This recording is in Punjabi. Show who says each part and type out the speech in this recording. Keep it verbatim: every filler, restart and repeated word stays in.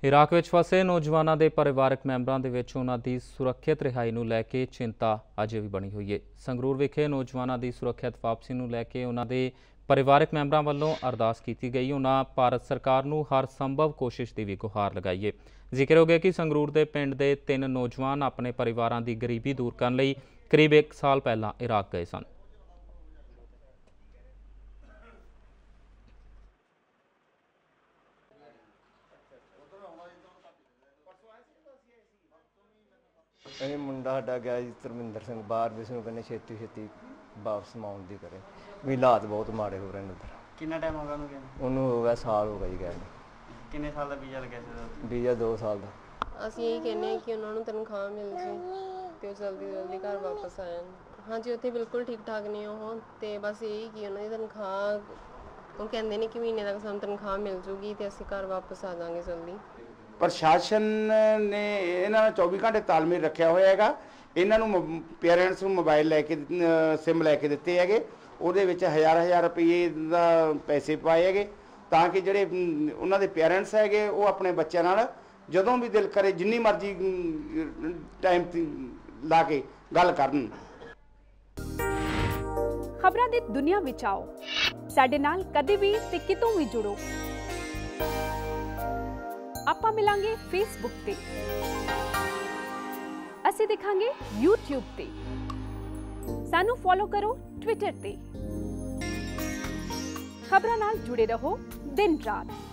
Speaker 1: ਇਰਾਕ ਵਿੱਚ ਫਸੇ ਨੌਜਵਾਨਾਂ ਦੇ ਪਰਿਵਾਰਕ ਮੈਂਬਰਾਂ ਦੇ ਵਿੱਚ ਉਹਨਾਂ ਦੀ ਸੁਰੱਖਿਅਤ ਰਿਹਾਈ ਨੂੰ ਲੈ ਕੇ ਚਿੰਤਾ ਅਜੇ ਵੀ ਬਣੀ ਹੋਈ ਹੈ। ਸੰਗਰੂਰ ਵਿਖੇ ਨੌਜਵਾਨਾਂ ਦੀ ਸੁਰੱਖਿਅਤ ਵਾਪਸੀ ਨੂੰ ਲੈ ਕੇ ਉਹਨਾਂ ਦੇ ਪਰਿਵਾਰਕ ਮੈਂਬਰਾਂ ਵੱਲੋਂ ਅਰਦਾਸ ਕੀਤੀ ਗਈ। ਉਹਨਾਂ ਭਾਰਤ ਸਰਕਾਰ ਨੂੰ ਹਰ ਸੰਭਵ ਕੋਸ਼ਿਸ਼ ਦੀ ਵੀ ਗੁਹਾਰ ਲਗਾਈ ਹੈ। ਜ਼ਿਕਰ ਹੋ ਗਿਆ ਕਿ ਸੰਗਰੂਰ ਦੇ ਪਿੰਡ ਦੇ ਤਿੰਨ ਨੌਜਵਾਨ ਆਪਣੇ ਪਰਿਵਾਰਾਂ ਦੀ ਗਰੀਬੀ ਦੂਰ ਕਰਨ ਲਈ ਕਰੀਬ ਇੱਕ ਸਾਲ ਪਹਿਲਾਂ ਇਰਾਕ ਗਏ ਸਨ।
Speaker 2: ਇਹ ਮੁੰਡਾ ਸਾਡਾ ਗਿਆ ਜੀ ਧਰਮਿੰਦਰ ਸਿੰਘ ਬਾਹਰ ਵੀ ਉਸਨੂੰ ਕਹਿੰਦੇ ਛੇਤੀ ਛੇਤੀ ਵਾਪਸ ਆਉਣ ਦੀ ਕਰੇ ਵੀ ਹਾਲਾਤ ਬਹੁਤ ਮਾੜੇ ਹੋ ਰਹੇ ਨੇ ਉੱਧਰ।
Speaker 3: ਕਿੰਨਾ ਟਾਈਮ ਹੋ ਗਿਆ ਉਹਨੂੰ ਗਏ ਨੂੰ?
Speaker 2: ਉਹਨੂੰ ਹੋ ਗਿਆ ਸਾਲ ਹੋ ਗਿਆ ਜੀ ਗਏ ਨੂੰ।
Speaker 3: ਕਿੰਨੇ ਸਾਲ ਦਾ ਵੀਜ਼ਾ ਲੱਗਿਆ ਸੀ?
Speaker 2: ਵੀਜ਼ਾ ਦੋ ਸਾਲ ਦਾ।
Speaker 4: ਅਸੀਂ ਇਹ ਕਹਿੰਦੇ ਹਾਂ ਕਿ ਉਹਨਾਂ ਨੂੰ ਤਨਖਾਹ ਮਿਲ ਜੇ ਤੇ ਉਹ ਜਲਦੀ ਜਲਦੀ ਘਰ ਵਾਪਸ ਆ ਜਾਣ। ਹਾਂਜੀ ਉੱਥੇ ਬਿਲਕੁਲ ਠੀਕ ਠਾਕ ਨੇ ਉਹ, ਤੇ ਬਸ ਇਹ ਕਿ ਉਹਨਾਂ ਦੀ ਤਨਖਾਹ ਉਹ ਕਹਿੰਦੇ ਨੇ ਕਿ ਮਹੀਨੇ ਤੱਕ ਸਾਨੂੰ ਤਨਖਾਹ ਮਿਲ ਜੂਗੀ ਤੇ ਅਸੀਂ ਘਰ ਵਾਪਸ ਆ ਜਾਵਾਂਗੇ ਜਲਦੀ।
Speaker 5: ਪ੍ਰਸ਼ਾਸਨ ਨੇ ਇਹਨਾਂ ਨਾਲ ਚੌਵੀ ਘੰਟੇ ਤਾਲਮੇਲ ਰੱਖਿਆ ਹੋਇਆ ਹੈਗਾ। ਇਹਨਾਂ ਨੂੰ ਪੇਰੈਂਟਸ ਨੂੰ ਮੋਬਾਈਲ ਲੈ ਕੇ ਸਿਮ ਲੈ ਕੇ ਦਿੱਤੇ ਹੈਗੇ, ਉਹਦੇ ਵਿੱਚ ਹਜ਼ਾਰ ਹਜ਼ਾਰ ਰੁਪਏ ਦਾ ਪੈਸੇ ਪਾਏ ਹੈਗੇ ਤਾਂ ਕਿ ਜਿਹੜੇ ਉਹਨਾਂ ਦੇ ਪੇਰੈਂਟਸ ਹੈਗੇ ਉਹ ਆਪਣੇ ਬੱਚਿਆਂ ਨਾਲ ਜਦੋਂ ਵੀ ਦਿਲ ਕਰੇ ਜਿੰਨੀ ਮਰਜ਼ੀ ਟਾਈਮ ਲਾ ਕੇ ਗੱਲ ਕਰਨ।
Speaker 6: ਖਬਰਾਂ ਦੀ ਦੁਨੀਆ ਵਿੱਚ ਆਓ, ਸਾਡੇ ਨਾਲ ਕਦੇ ਵੀ ਤੇ ਕਿਤੋਂ ਵੀ ਜੁੜੋ। ਆਪਾਂ ਮਿਲਾਂਗੇ ਫੇਸਬੁੱਕ ਤੇ, ਅਸੀਂ ਦਿਖਾਂਗੇ ਯੂਟਿਊਬ ਤੇ, ਸਾਨੂੰ ਫੋਲੋ ਕਰੋ ਟਵਿੱਟਰ ਤੇ। ਖਬਰਾਂ ਨਾਲ ਜੁੜੇ ਰਹੋ ਦਿਨ ਰਾਤ।